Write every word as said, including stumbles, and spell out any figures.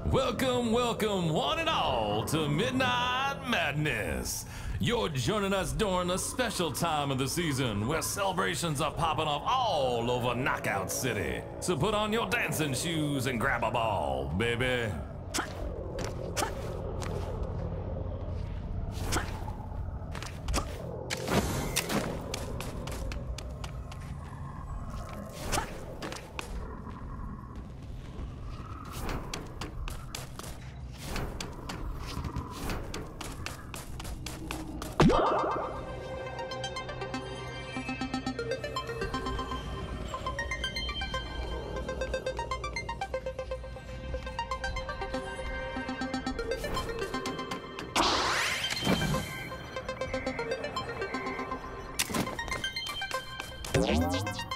Welcome, welcome, one and all, to Midnight Madness. You're joining us during a special time of the season where celebrations are popping off all over Knockout City. So put on your dancing shoes and grab a ball, baby. What?